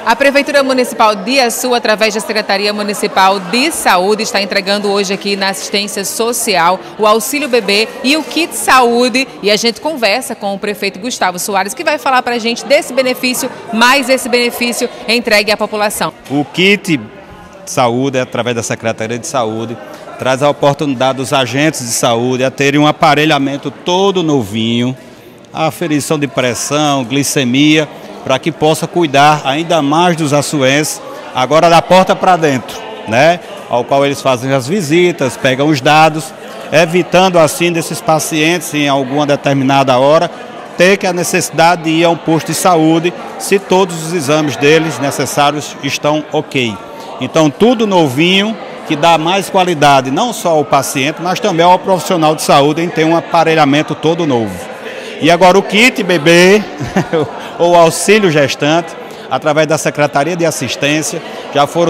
A Prefeitura Municipal de Açu, através da Secretaria Municipal de Saúde, está entregando hoje aqui na assistência social o Auxílio Bebê e o Kit Saúde. E a gente conversa com o prefeito Gustavo Soares, que vai falar para a gente desse benefício, mais esse benefício entregue à população. O Kit Saúde, através da Secretaria de Saúde, traz a oportunidade dos agentes de saúde a terem um aparelhamento todo novinho, a aferição de pressão, glicemia, para que possa cuidar ainda mais dos açuenses, agora da porta para dentro, né? Ao qual eles fazem as visitas, pegam os dados, evitando assim desses pacientes em alguma determinada hora ter que a necessidade de ir a um posto de saúde se todos os exames deles necessários estão ok. Então tudo novinho, que dá mais qualidade não só ao paciente, mas também ao profissional de saúde em ter um aparelhamento todo novo. E agora o kit bebê, ou auxílio gestante, através da Secretaria de Assistência, já foram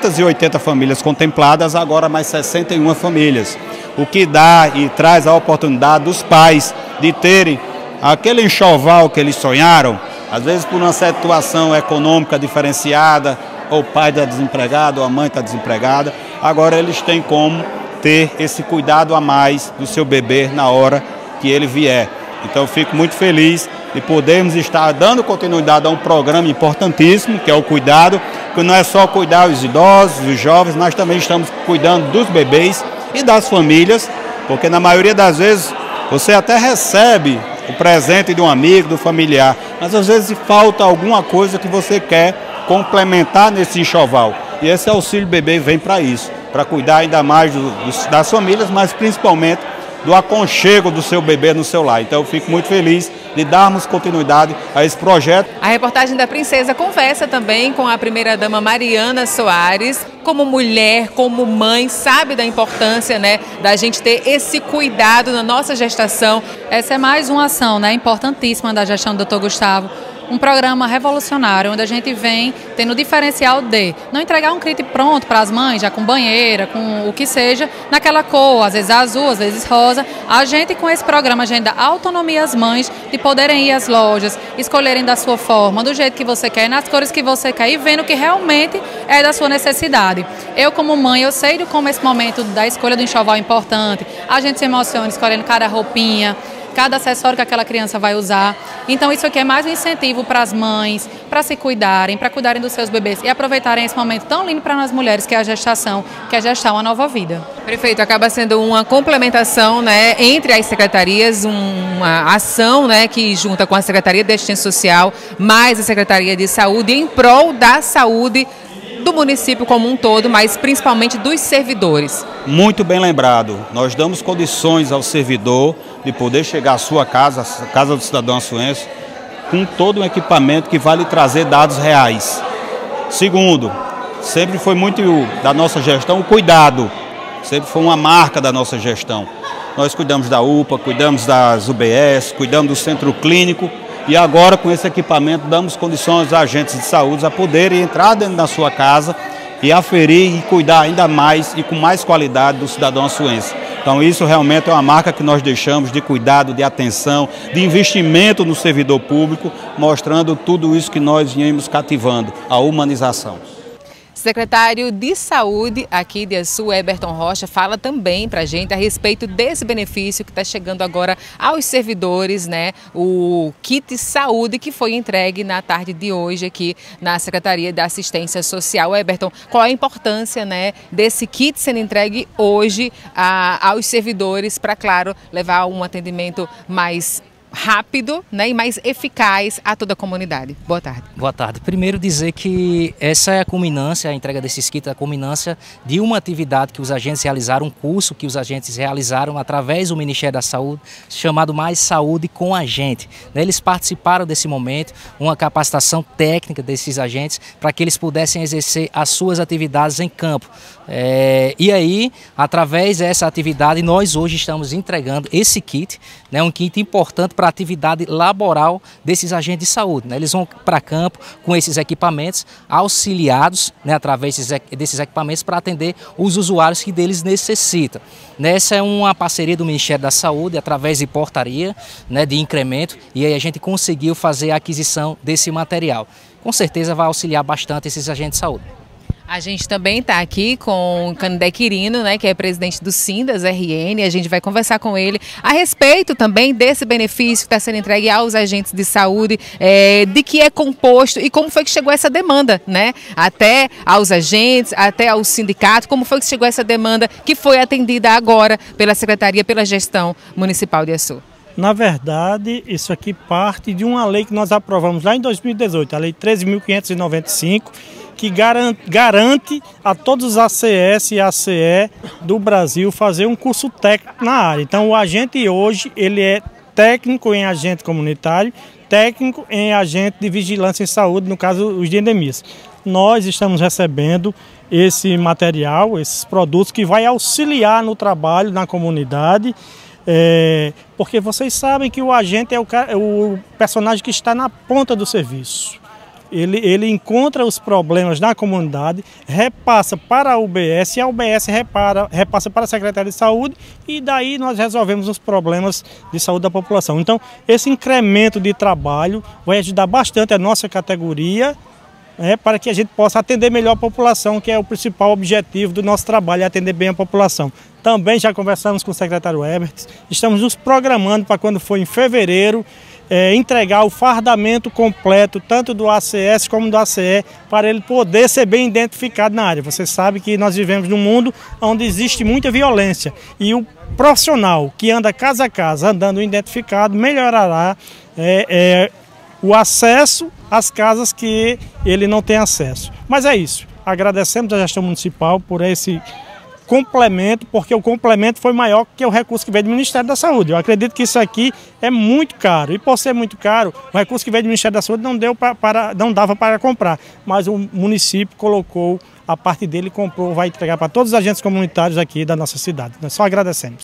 280 famílias contempladas, agora mais 61 famílias. O que dá e traz a oportunidade dos pais de terem aquele enxoval que eles sonharam, às vezes por uma situação econômica diferenciada, ou o pai está desempregado, ou a mãe está desempregada, agora eles têm como ter esse cuidado a mais do seu bebê na hora que ele vier. Então eu fico muito feliz de podermos estar dando continuidade a um programa importantíssimo, que é o cuidado, que não é só cuidar os idosos, os jovens, mas também estamos cuidando dos bebês e das famílias, porque na maioria das vezes você até recebe o presente de um amigo, do familiar, mas às vezes falta alguma coisa que você quer complementar nesse enxoval. E esse auxílio bebê vem para isso, para cuidar ainda mais das famílias, mas principalmente do aconchego do seu bebê no seu lar. Então eu fico muito feliz de darmos continuidade a esse projeto. A reportagem da Princesa conversa também com a primeira-dama Mariana Soares. Como mulher, como mãe, sabe da importância, né, da gente ter esse cuidado na nossa gestação. Essa é mais uma ação, né, importantíssima da gestão do Dr. Gustavo. Um programa revolucionário, onde a gente vem tendo o diferencial de não entregar um kit pronto para as mães, já com banheira, com o que seja, naquela cor, às vezes azul, às vezes rosa. A gente, com esse programa, a gente dá autonomia às mães de poderem ir às lojas, escolherem da sua forma, do jeito que você quer, nas cores que você quer e vendo o que realmente é da sua necessidade. Eu, como mãe, eu sei de como esse momento da escolha do enxoval é importante. A gente se emociona escolhendo cada roupinha, cada acessório que aquela criança vai usar. Então isso aqui é mais um incentivo para as mães, para se cuidarem, para cuidarem dos seus bebês e aproveitarem esse momento tão lindo para nós mulheres, que é a gestação, que é gestar uma nova vida. Prefeito, acaba sendo uma complementação, né, entre as secretarias, uma ação, né, que junta com a Secretaria de Assistência Social, mais a Secretaria de Saúde, em prol da saúde do município como um todo, mas principalmente dos servidores. Muito bem lembrado, nós damos condições ao servidor de poder chegar à sua casa, a casa do cidadão açuense, com todo um equipamento que vai lhe trazer dados reais. Segundo, sempre foi muito da nossa gestão o cuidado, sempre foi uma marca da nossa gestão. Nós cuidamos da UPA, cuidamos das UBS, cuidamos do centro clínico, e agora, com esse equipamento, damos condições aos agentes de saúde a poderem entrar dentro da sua casa e aferir e cuidar ainda mais e com mais qualidade do cidadão açuense. Então isso realmente é uma marca que nós deixamos de cuidado, de atenção, de investimento no servidor público, mostrando tudo isso que nós viemos cativando, a humanização. Secretário de Saúde aqui de Açu, Eberton Rocha, fala também para a gente a respeito desse benefício que está chegando agora aos servidores, né? O Kit Saúde, que foi entregue na tarde de hoje aqui na Secretaria da Assistência Social. Eberton, qual a importância, né, desse kit sendo entregue hoje aos servidores para, claro, levar um atendimento mais rápido, né, e mais eficaz a toda a comunidade? Boa tarde. Boa tarde. Primeiro dizer que essa é a culminância, a entrega desses kits, a culminância de uma atividade que os agentes realizaram, um curso que os agentes realizaram através do Ministério da Saúde, chamado Mais Saúde com a Gente. Eles participaram desse momento, uma capacitação técnica desses agentes para que eles pudessem exercer as suas atividades em campo. E aí, através dessa atividade, nós hoje estamos entregando esse kit, né, um kit importante para para a atividade laboral desses agentes de saúde, né? Eles vão para campo com esses equipamentos, auxiliados, né, através desses equipamentos para atender os usuários que deles necessitam. Essa é uma parceria do Ministério da Saúde, através de portaria, né, de incremento, e aí a gente conseguiu fazer a aquisição desse material. Com certeza vai auxiliar bastante esses agentes de saúde. A gente também está aqui com o Canindé Quirino, né, que é presidente do Sindas RN. A gente vai conversar com ele a respeito também desse benefício que está sendo entregue aos agentes de saúde, de que é composto e como foi que chegou essa demanda, né? Até aos agentes, até ao sindicato, como foi que chegou essa demanda que foi atendida agora pela Secretaria, pela Gestão Municipal de Açu. Na verdade, isso aqui parte de uma lei que nós aprovamos lá em 2018, a Lei 13.595, que garante a todos os ACS e ACE do Brasil fazer um curso técnico na área. Então, o agente hoje, ele é técnico em agente comunitário, técnico em agente de vigilância em saúde, no caso, os de endemias. Nós estamos recebendo esse material, esses produtos que vai auxiliar no trabalho na comunidade, porque vocês sabem que o agente é o personagem que está na ponta do serviço. Ele encontra os problemas na comunidade, repassa para a UBS e a UBS repassa para a Secretaria de Saúde e daí nós resolvemos os problemas de saúde da população. Então, esse incremento de trabalho vai ajudar bastante a nossa categoria, para que a gente possa atender melhor a população, que é o principal objetivo do nosso trabalho, é atender bem a população. Também já conversamos com o secretário Herbert, estamos nos programando para quando for em fevereiro, entregar o fardamento completo, tanto do ACS como do ACE, para ele poder ser bem identificado na área. Você sabe que nós vivemos num mundo onde existe muita violência e o profissional que anda casa a casa, andando identificado, melhorará o acesso às casas que ele não tem acesso. Mas é isso, agradecemos a gestão municipal por esse complemento, porque o complemento foi maior que o recurso que veio do Ministério da Saúde. Eu acredito que isso aqui é muito caro, e por ser muito caro, o recurso que veio do Ministério da Saúde não dava para comprar, mas o município colocou a parte dele, comprou, vai entregar para todos os agentes comunitários aqui da nossa cidade. Nós só agradecemos.